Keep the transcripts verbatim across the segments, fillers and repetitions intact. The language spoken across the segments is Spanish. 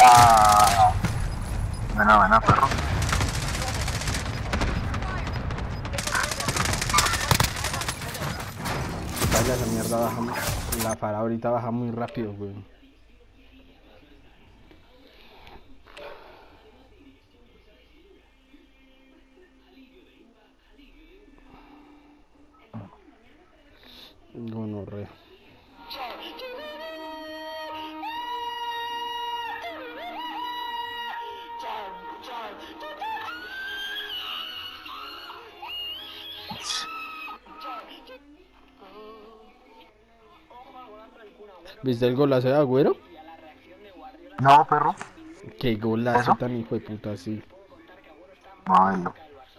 Ah, buena, buena, perro. Vaya, esa mierda baja muy... La fara ahorita baja muy rápido, güey. Gonorrea. ¿Viste el golazo de Agüero? No, perro. Qué golazo ¿Eso? tan hijo de puta, sí. No, no.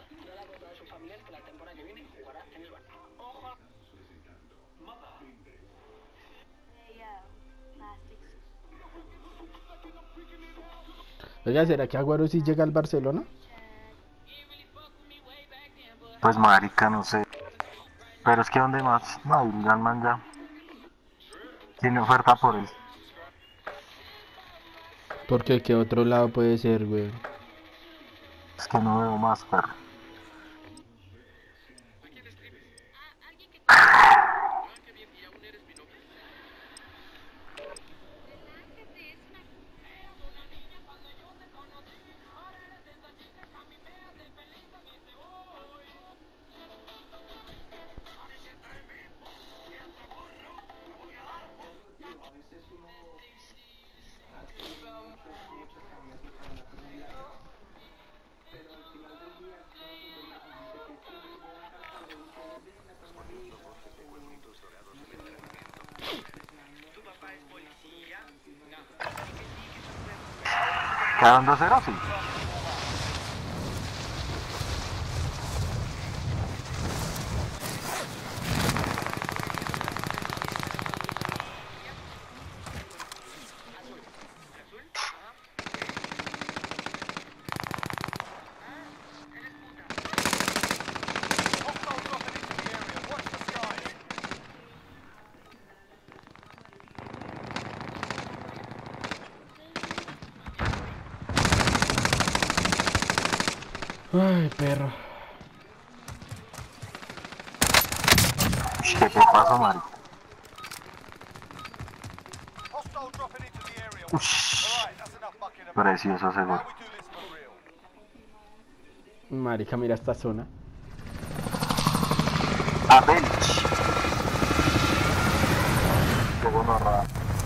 Oiga, ¿será que Agüero sí llega al Barcelona? Pues marica, no sé. Pero es que ¿dónde más? No, el Galman ya tiene oferta por él. Porque qué otro lado puede ser, güey. Es que no veo más, perro. ¿Quedaron dos cero? Sí. Ay, perro. ¿Qué te pasó, marica? Ush, precioso ese gol. Marica, mira esta zona. A Belch. Qué bueno, rara.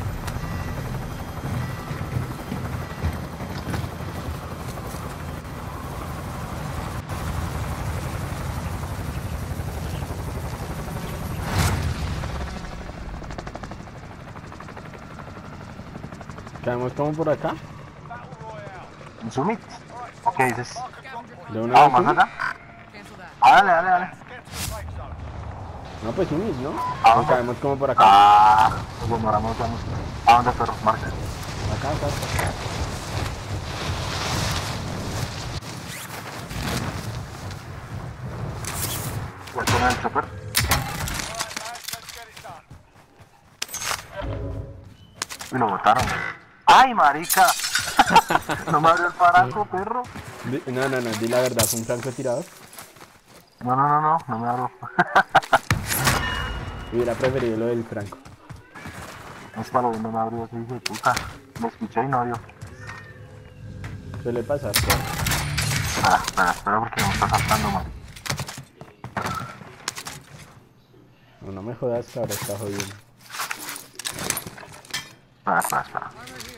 Caemos como por acá. ¿En Summit? ¿O qué dices? De una Ah, vez más Summit. acá. Ah, dale, dale, dale. No, pues Summit, ¿no? ¿A O dónde? caemos como por acá. Ah, nos demoramos, vamos. ¿A dónde, perro? Marca. Acá, acá, acá. ¿Ya con el chopper? Y lo botaron. ¡Ay, marica! No me abrió el paraco, perro. Di- No, no, no, di la verdad, fue un francotirador. No, no, no, no, no me abrió. Hubiera preferido lo del franco. Es para lo no me abrió ese hijo de puta. Me escuché y no vio. Suele pasar. Espera, espera, espera porque me está saltando, man. No, no me jodas que ahora está jodiendo. Espera, espera, espera.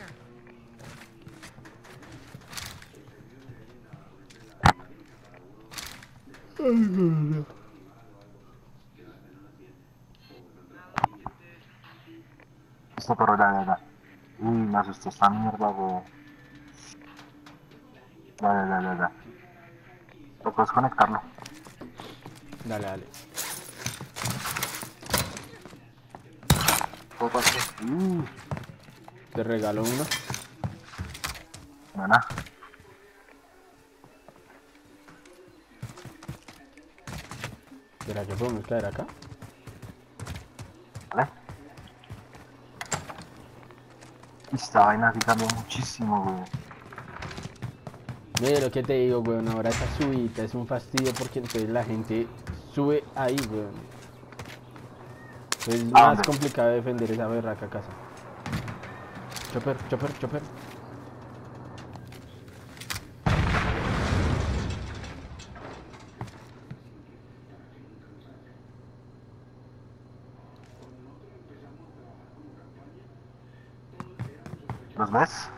Este perro ya, ya, ya. Uy, me asustó esta mierda, güey. Ya, ya, ya, ya, ya. Lo puedes conectarlo. Dale, dale. ¿Cómo pasó? Uh, Te regalo uno. buena. ¿Será que podemos caer acá? Vale. Esta vaina sí cambió muchísimo, güey. Mira lo que te digo, weón, ahora esa subida es un fastidio porque entonces la gente sube ahí, weón. Es ¿A más dónde? complicado defender esa berraca casa. Chopper, chopper, chopper. ¿Los ves?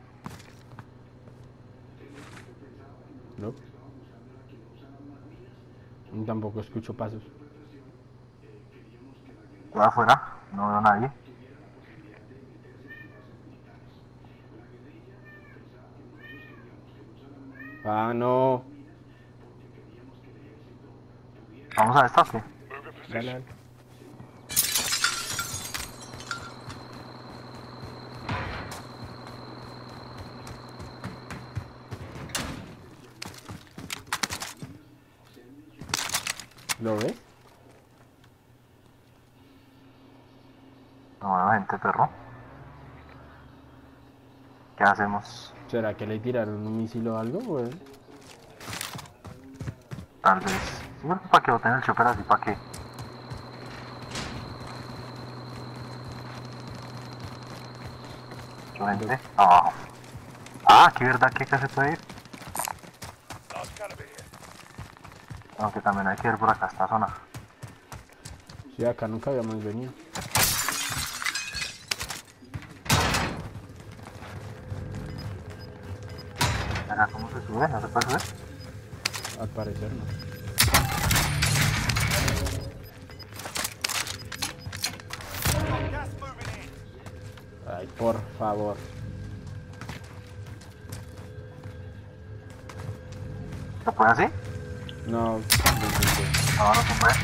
No. Tampoco escucho pasos. Estoy afuera, no veo a nadie. Ah, no. ¿Vamos a esta o qué? Dale, dale. ¿Lo ves? No veo gente, perro. ¿Qué hacemos? ¿Será que le tiraron un misil o algo, weón? Tal vez. Sí, ¿para qué boten el chopper así? ¿Para qué? ¿Qué gente? Abajo. Ah, qué verdad que acá se puede ir. Aunque también hay que ir por acá, esta zona. Sí, acá nunca habíamos venido. Acá, ¿cómo se sube? ¿No se puede subir? Al parecer no. Ay, por favor. ¿Se puede así? No, no intenté. No, no se puede.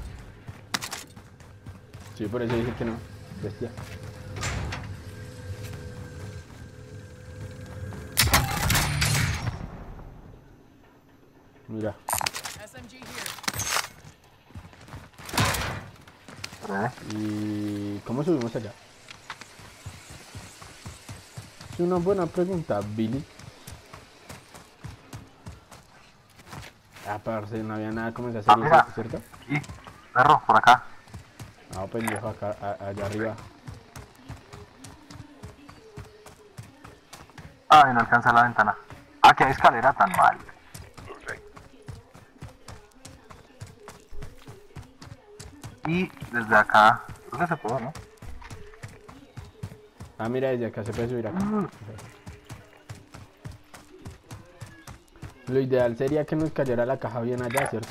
Sí, por eso dije que no. Bestia. Mira. Breve. ¿Y cómo subimos allá? Es una buena pregunta, Billy. Ah, parce, no había nada como esa Ah, serie, mira. ¿cierto? Aquí. Perro, por acá. No, pendejo, acá, a- allá arriba. Ay, no alcanza la ventana. Ah, que hay escalera tan mal. Y desde acá, creo que se puede, ¿no? Ah, mira, desde acá se puede subir acá. Mm. Lo ideal sería que nos cayera la caja bien allá, ¿cierto?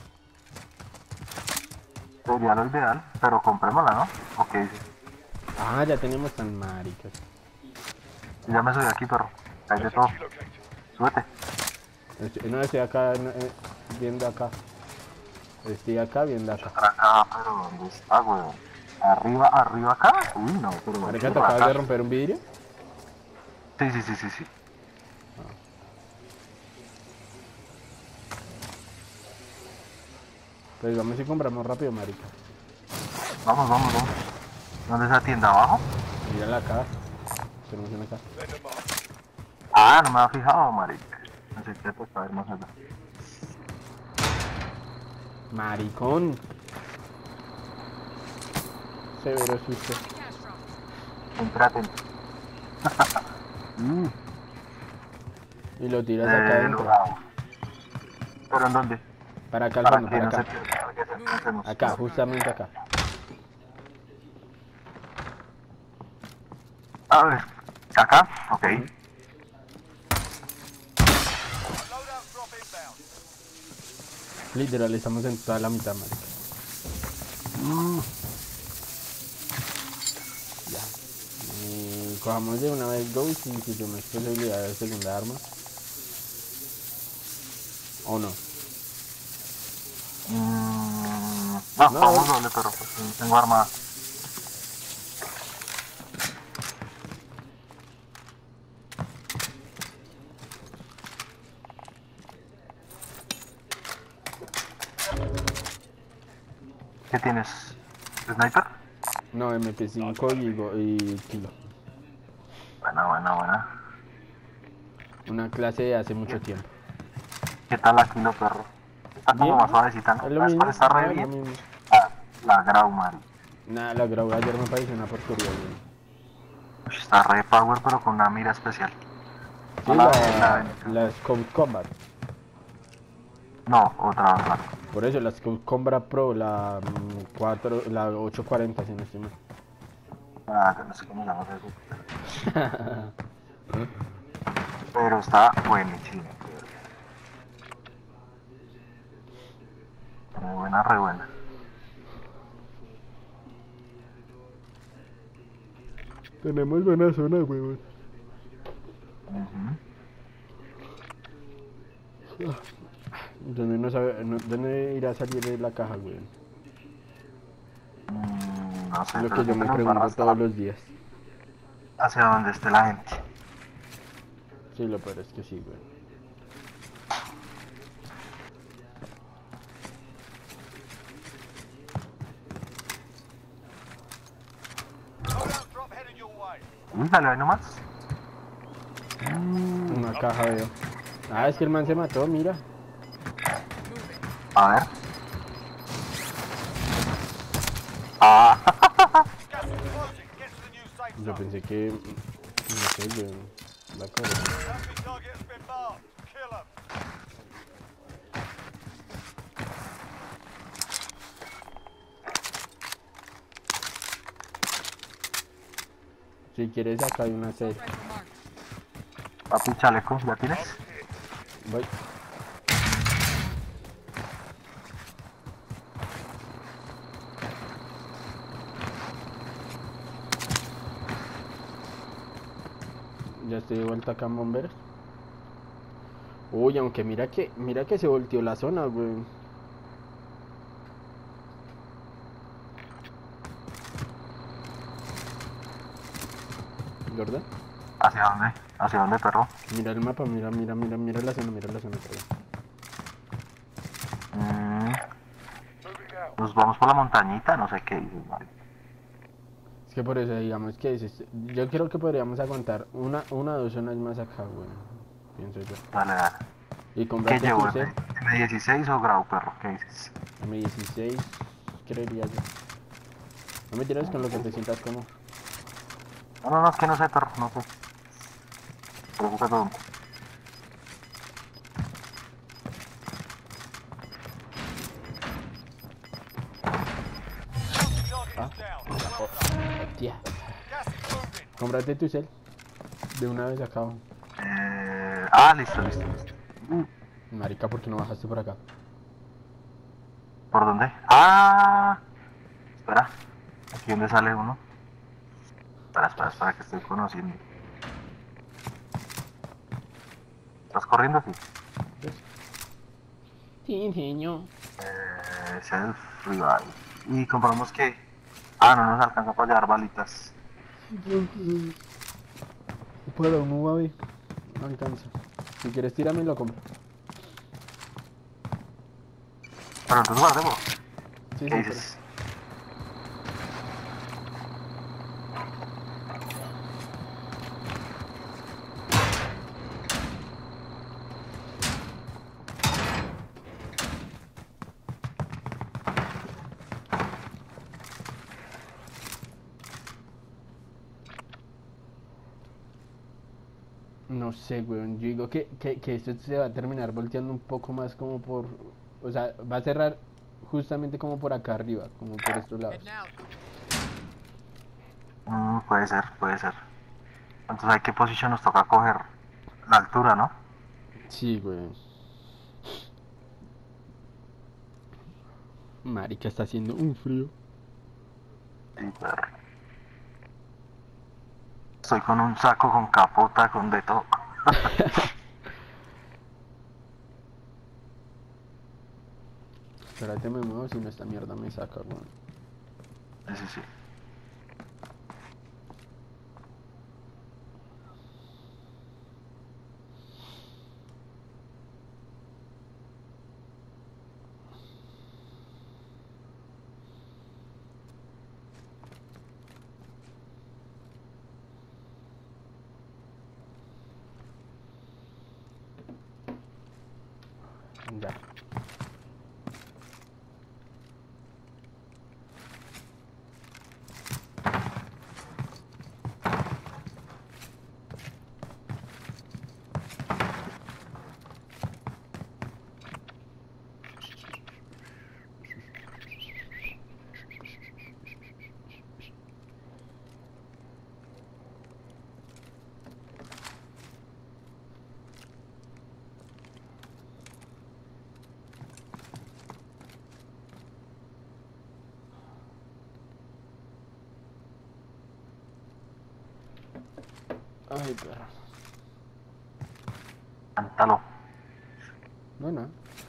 Sería lo ideal, pero comprémosla, ¿no? Ok, Ah, ya tenemos tan maricas. ya me subí aquí, perro. Hay de todo. Súbete. Estoy- No, estoy acá, no, eh, viendo acá. Estoy acá, viendo acá. Para acá, pero ¿dónde está, weón? Arriba, arriba acá. Uy, no, pero Marica, aquí ¿te acabas acá. de romper un vidrio? Sí, sí, sí, sí, sí. Pues vamos y compramos rápido, marica. Vamos, vamos, vamos. ¿Dónde es la tienda abajo? Mírala acá. Tenemos una acá. Ah, no me había fijado, marica. Pensé que pues a ver más allá. Maricón. Severo susto. Siempre atento. Mm, Y lo tiras acá eh, adentro. logrado. ¿Pero en dónde? Para acá al Para fondo, que para no se acá. pierda, para que se alcancemos. Acá, justamente acá. A ver, acá, ok. Ujú. Literal, estamos en toda la mitad, marica. Mm, Ya. Y cojamos de una vez Ghost y si tenemos posibilidad de segunda arma. ¿O no? mm, no, No, vamos doble, pero pues sí, tengo arma. ¿Qué tienes? ¿Sniper? no, M P cinco y, go- y kilo. Buena, buena, buena. Una clase de hace mucho tiempo. ¿Qué tal la kilo, perro? Está como Bien, más suavecita, ¿no? es lo La mismo, después está re no, es lo bien. mismo. La, la Grau, Mari. Nada, la grabé ayer me pareció una porquería, güey. Está re power, pero con una mira especial. No Sí, la ve, la la, ve. la Scout Combat. No, otra, otra. Por eso, la Scout Combat Pro, la mm, cuatro, la ochocientos cuarenta, si no estoy mal. Ah, que no sé cómo se llama eso. Pero está buenísimo. Re buena, re buena. Tenemos buena zona, huevón. Ujú. ¿Dónde, no sabe, no- ¿Dónde irá a salir de la caja, güey? Mm, no sé, Lo pero que yo me siempre nos va a pregunto todos arrastrar los días. hacia donde esté la gente. Sí, lo peor es que sí, güey. Uy, dale ahí nomás. Una caja veo. Ah, es que el man se mató, mira. A ver. Ah, Yo pensé que... No sé, güey. La cabrón. Si quieres, acá hay una serie. papi chaleco, ¿ya tienes? Voy. Ya estoy de vuelta acá en bomberos. Uy, aunque mira que, mira que se volteó la zona, güey. ¿Verdad? ¿Hacia dónde? ¿Hacia dónde, perro? Mira el mapa, mira, mira, mira, mira la zona, mira la zona, perdón. Mm, nos vamos por la montañita, no sé qué dices, Mari. Es que por eso, digamos que dices, yo creo que podríamos aguantar una, una o dos zonas más acá, güey. Pienso yo. Dale, dale. Y ¿Qué comprarte tu llevo? set, ¿M dieciséis o Grau, perro? ¿Qué dices? M dieciséis, creería yo. No me tiras con lo que te sientas como. No, no, no, es que no sé, perro, no sé. Pregunta todo. Ah, tía. Cómprate tu cel. De una vez acá. Eh, ah, listo, listo, listo. Uh, Marica, ¿por qué no bajaste por acá? ¿por dónde? Ah, espera. ¿Aquí dónde sale uno? Espera, espera, espera, que estoy conociendo. ¿Estás corriendo? Sí. ¿Ves? Sí, señor. Eh, self revive. ¿Y compramos qué? Ah, no nos alcanza para llevar balitas. Para un U A V. No alcanza. Si quieres, tírame y lo compro. Pero entonces guardemos. Sí, ¿Qué sí, pero. dices? No sé, weón. Yo digo que, que, que esto se va a terminar volteando un poco más como por. O sea, va a cerrar justamente como por acá arriba, como por estos lados. Mm, puede ser, puede ser. Entonces, ¿a qué posición nos toca coger? La altura, ¿no? Sí, weón. Marica, está haciendo un frío. Sí, perro. Estoy con un saco, con capota, con de todo. Espérate, me muevo si no esta mierda me saca, weón. Sí, sí, sí. Ya. Ay, perro. Cántalo. Bueno.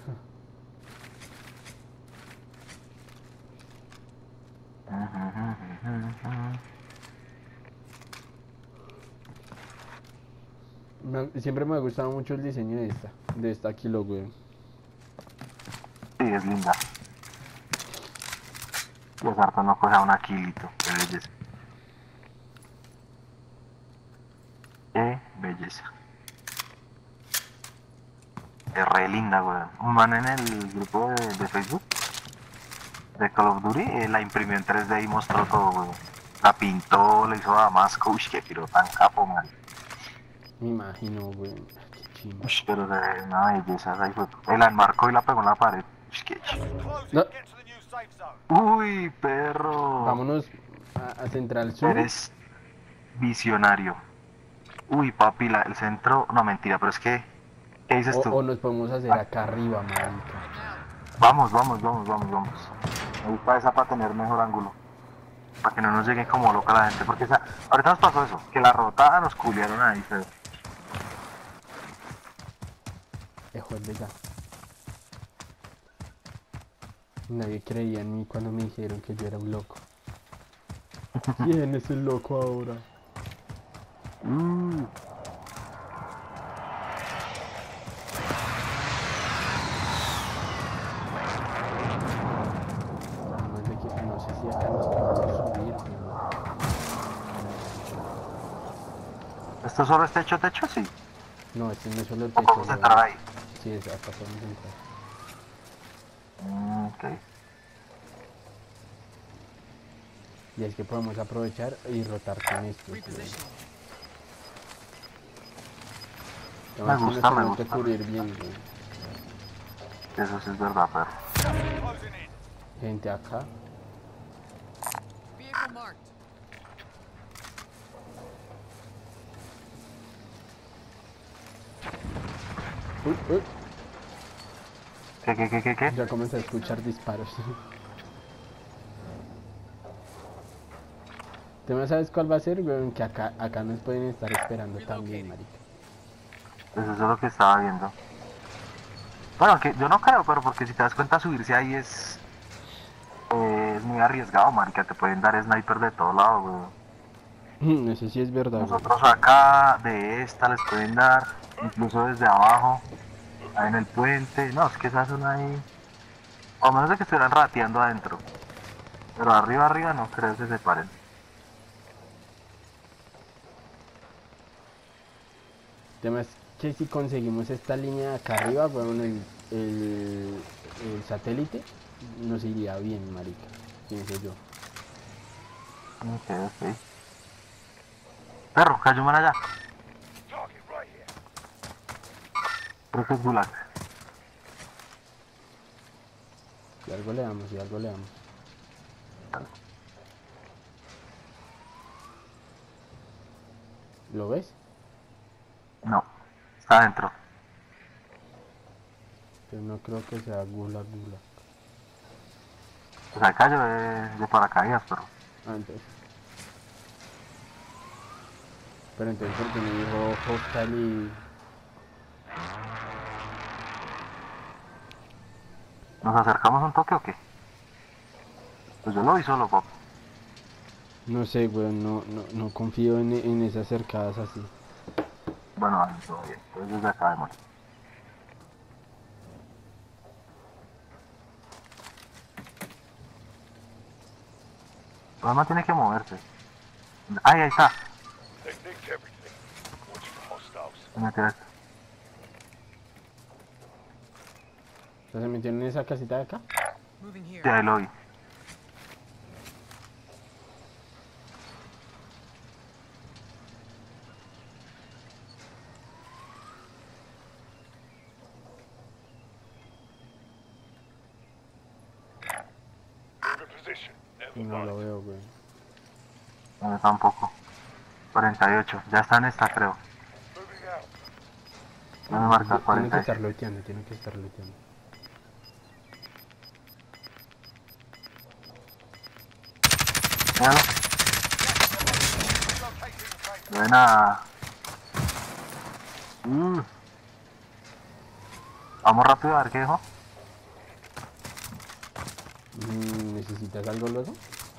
Me- siempre me ha gustado mucho el diseño de esta, de esta kilo, güey. Sí, es linda. Y el sartén no coge a un aquilito. Qué belleza. Qué belleza. Es re linda, güey. Un man en el grupo de, de Facebook de Call of Duty eh, la imprimió en tres D y mostró todo, güey. La pintó, le hizo damasco. Uy, qué piro tan capo, man. Me imagino, güey. Qué chimba. Uy, pero se ve una belleza. Ahí fue. Él la enmarcó y la pegó en la pared. Uy, qué chido. No. Uy, perro. Vámonos a, a Central Sur. Eres visionario. Uy, papi, la, el centro. No, mentira, pero es que. ¿Qué dices O, tú? o nos podemos hacer acá arriba, marica. Vamos, vamos, vamos, vamos, vamos. Me gusta esa para tener mejor ángulo. Para que no nos llegue como loca la gente. Porque esa, ahorita nos pasó eso. Que la rotada nos culiaron ahí, pero. Ejo de ya. Nadie creía en mí cuando me dijeron que yo era un loco. ¿Quién es el loco ahora? Mm. Además de que no sé si acá nos podemos subir, pero... ¿Esto solo es techo, techo? Sí. No, este no es solo el ¿O techo. podemos entrar ahí? Sí, es acá podemos entrar. Mm, ok. Y es que podemos aprovechar y rotar con esto. Me Además que gusta, nos me tenemos que gusta. cubrir bien, güey. Eso sí es verdad, perro. Gente acá. Vehicle marked. Uy, uy. ¿Qué, qué, qué, qué, qué? Ya comencé a escuchar disparos. ¿Tú no sabes cuál va a ser, güey? Que acá, acá nos pueden estar esperando también, marica. Pues eso es lo que estaba viendo. Bueno, que yo no creo, pero porque si te das cuenta subirse ahí es... eh, es muy arriesgado, marica. Te pueden dar sniper de todo lado, güey. Eso sí es verdad, güey. Nosotros acá, de esta, les pueden dar, incluso desde abajo, ahí en el puente. No, es que esa zona ahí... O a menos de que estuvieran rateando adentro. Pero arriba, arriba no creo que se paren. Además que si conseguimos esta línea de acá arriba, bueno, el, el, el satélite, nos iría bien, marica, pienso yo. Ok, ok. Perro, cayó man allá. Creo que es Gulag. Y algo le damos, y algo le damos. ¿Lo ves? No, está adentro. Pero no creo que sea gula gula. Pues acá cayó de, de paracaídas, pero... Ah, entonces. Pero entonces porque me dijo hostal y... ¿Nos acercamos un toque o qué? Pues yo lo vi solo, pop. No sé, weón, no, no, no confío en, en esas cercadas así. Bueno, ahí todo bien. Entonces desde acá vemos. Además tiene que moverse. Ay, ahí está. Me quedé. O sea, ¿se metieron en esa casita de acá? Sí, ahí lo vi. No lo veo, güey. No, tampoco. cuarenta y ocho. Ya está en esta, creo. No me marca Tiene que cuarenta y estar siete. looteando, tiene que estar looteando. Míralo. Buena. Mm. Vamos rápido a ver qué dijo. Mm, ¿Necesitas algo luego?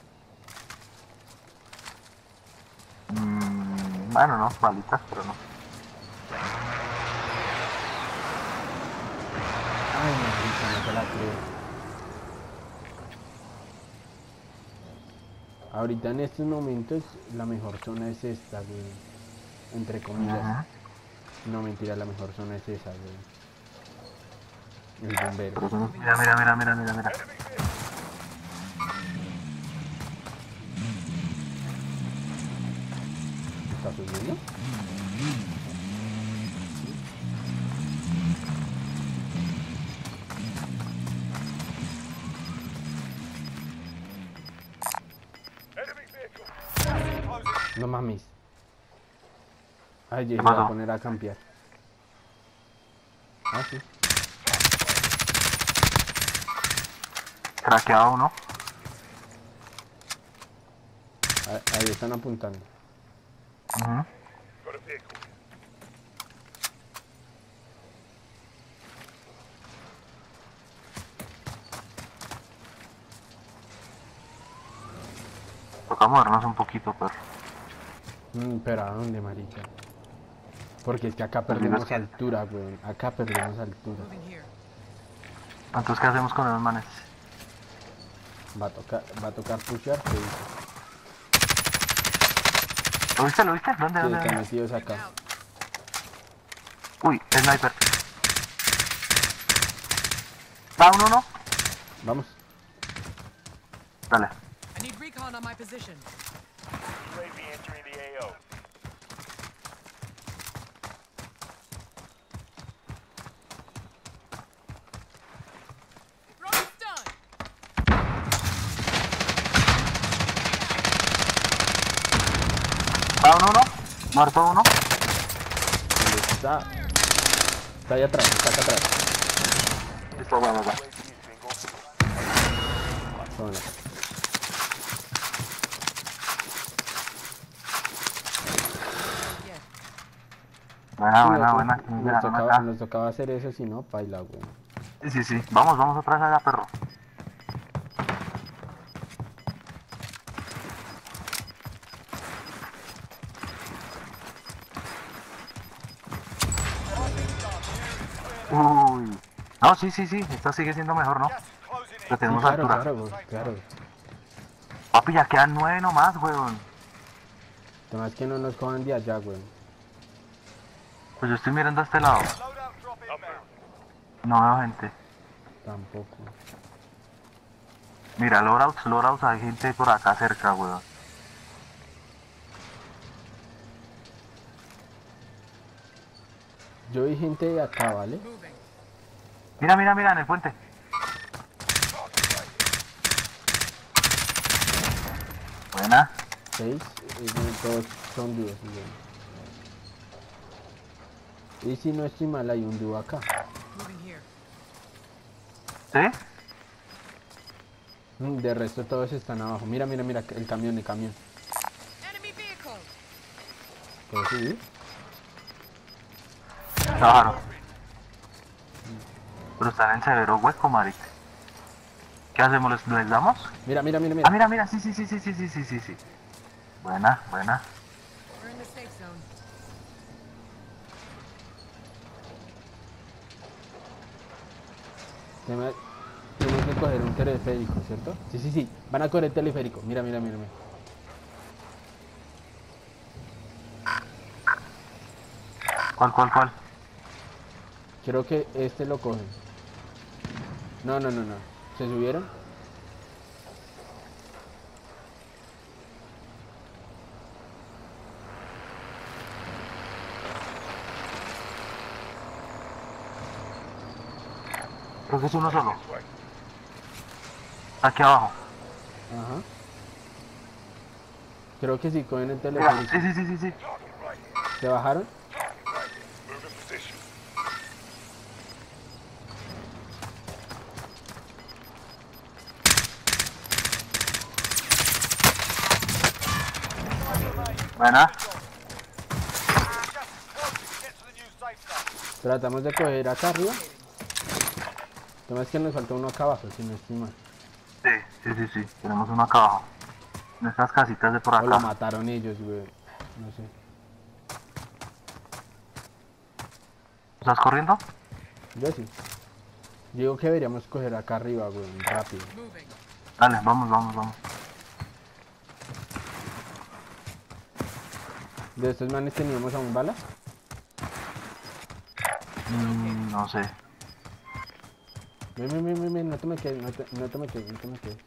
Mm, bueno, no, balitas, pero no. Ay, marica, no te la creo. Ahorita en estos momentos la mejor zona es esta, güey. Entre comillas. Ajá. No, mentira, la mejor zona es esa, güey. El bombero. Pero eso no- Mira, mira, mira, mira, mira, mira. ¿Está subiendo? No mames. Ay, yo ¿Qué se va a pasó? poner a campear. Ah, sí. Craqueado uno. Ahí, ahí están apuntando. Ujú. Toca movernos un poquito, pero. Mm, pero ¿a dónde, marica? Porque es que acá Pues digo, es perdemos que- altura, güey. Acá perdemos altura. Entonces, ¿qué hacemos con los manes? Va a tocar, va a tocar pushear, ¿qué dice? ¿Lo viste? ¿Lo viste? ¿Dónde? Sí, ¿Dónde? están ¿Dónde? metidos acá. Uy, sniper. ¿Va uno, no? Vamos. Dale. I need recon on my position. U A V entering the A O. Throwing stun. ¿Va uno, no? ¿Muerto uno? ¿Dónde está? Está ahí atrás, está acá atrás. Listo, bueno, ya. U A V is bingo. Tómala. Yeah. Buena, Sí, buena, nos- buena. Nos, Mira, tocaba, acá. nos tocaba hacer eso, si no, paila, güey. Sí, sí, sí. Vamos, vamos otra vez allá, perro. Uy. No, sí, sí, sí. Esta sigue siendo mejor, ¿no? Gas is closing Pero in. tenemos Claro, altura. claro, güey, claro. Papi, ya quedan nueve nomás, weón. Además que no nos cojan de allá, güey. Pues yo estoy mirando a este lado. Loadout drop inbound. No veo gente. Tampoco. Mira, loadouts, loadouts, hay gente por acá cerca, weón. Yo vi gente de acá, ¿vale? Moving. Mira, mira, mira, en el puente. Buena. Seis, eh, todos son dúos, güey. Y si no estoy mal, hay un dúo acá. Moving here. ¿Sí? Mm, De resto todos están abajo. Mira, mira, mira, el camión, el camión. Enemy vehicle. ¿Puedo subir? Claro. Pero están en severo hueco, marica. ¿Qué hacemos? ¿Les, les damos? Mira, mira, mira, Ah, mira. mira, mira, sí, sí, sí, sí, sí, sí, sí, sí, sí. Buena, buena. We're in the safe zone. Se me- Tenemos que coger un teleférico, ¿cierto? Sí, sí, sí. Van a coger el teleférico. Mira, mira, mira, mira. ¿Cuál, cuál, cuál? Quiero que este lo cogen. No, no, no, no. ¿Se subieron? Creo que es uno solo. This way. Aquí abajo. Ajá. Creo que sí, cogen el Mira, teleférico. sí, sí, sí, sí, sí. Target right here. ¿Se bajaron? Move in position. Buena. Gas is closing. Get to the new safe zone. Tratamos de coger acá arriba. El tema es que nos falta uno acá abajo, si no estoy mal. Sí, sí, sí, sí. Tenemos uno acá abajo. En estas casitas de por O lo acá. mataron ellos, güey. No sé. ¿Estás corriendo? Yo sí. Digo que deberíamos coger acá arriba, güey, rápido. Moving. Dale, vamos, vamos, vamos. ¿De estos manes teníamos aún balas? Mm, no sé. Ven, ven, ven, ven, ven, no te me quedes, no te, no te me quedes, no te me quedes.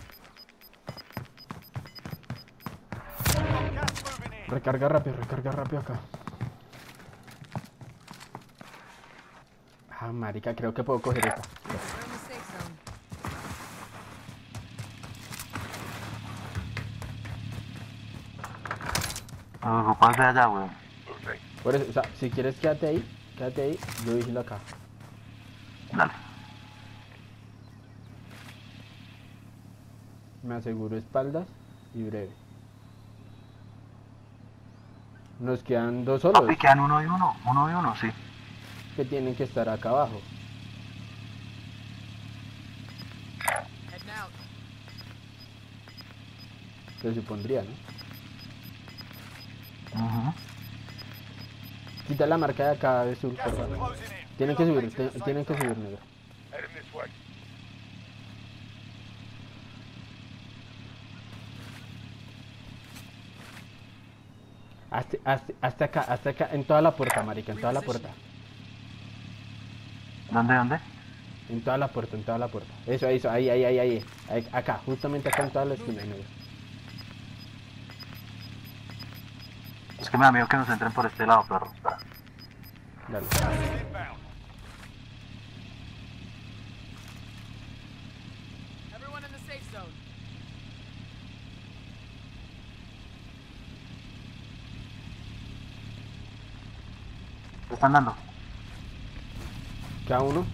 Gas moving in. Recarga rápido, recarga rápido acá. Ah, marica, creo que puedo coger esta. We're in the safe zone. Nos ocupas de allá, weón. Moving. Por eso, o sea, si quieres quédate ahí, quédate ahí, yo vigilo acá. Dale. Me aseguro espaldas y breve. Nos quedan dos solos Papi, quedan uno y uno. Uno y uno, sí. que tienen que estar acá abajo. Heading out. Se supondría, ¿no? Ujú. Quita la marca de acá de sur, Gas por is favor. closing in. Tienen que subir, Relocating te- the safe tienen que zone. subir, negro. Heading this way. Hasta, hasta, hasta acá, hasta acá, en toda la puerta, marica, en toda la puerta. ¿Dónde, dónde? En toda la puerta, en toda la puerta. Eso, eso, ahí, ahí, ahí, ahí. ahí, acá, justamente acá en toda la esquina, negro. Es que me da miedo que nos entren por este lado, perro. Espera. Dale. Gas is inbound. Everyone in the safe zone. ¿Qué están dando? Queda uno.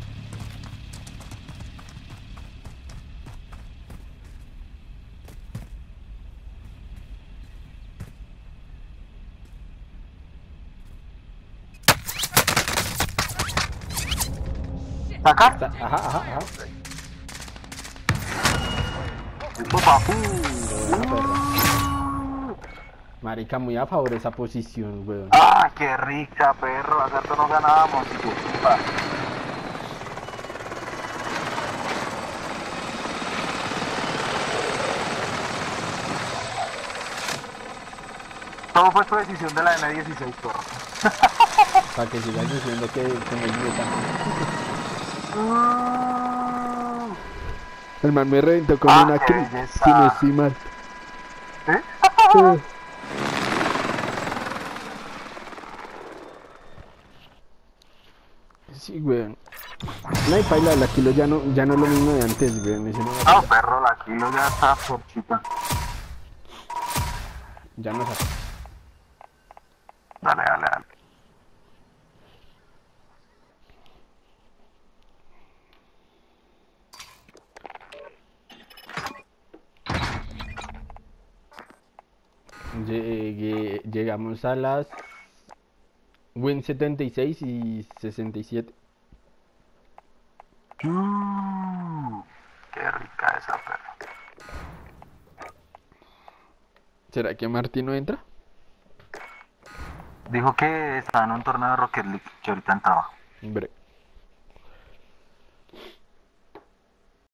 ¿Acá? Está- ajá, ajá, ajá. Opa, uh. Buena, perra. Marica, muy a favor de esa posición, weón. ¡Ah, qué rica, perro! Hace rato no ganábamos, hijo de puta. Todo fue por decisión de la eme dieciséis, perro. Para que sigas diciendo que, que me meta. Mm. El man me reventó con Ah, una qué cri. belleza. Si no estoy mal. ¿Eh? Eh. Sí, weón. No hay paila, la kilo ya no, ya no es lo mismo de antes, weón. Ese no- No, perro, la kilo ya está forchita. ya no saca. Dale, dale, dale. Llegué- llegamos a las Win setenta y seis y sesenta y siete. Mm. Qué rica esa, perro. ¿Será que Martín no entra? Dijo que estaba en un torneo de Rocket League, que ahorita entraba. Hombre.